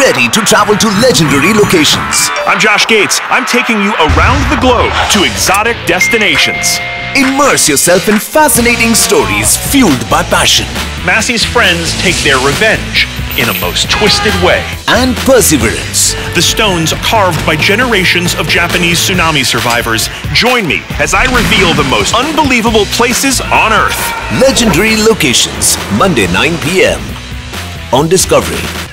ready to travel to legendary locations. I'm Josh Gates. I'm taking you around the globe to exotic destinations. Immerse yourself in fascinating stories fueled by passion Massey's friends take their revenge in a most twisted way. and perseverance. The stones carved by generations of Japanese tsunami survivors. Join me as I reveal the most unbelievable places on Earth. Legendary locations, Monday 9 p.m. on Discovery.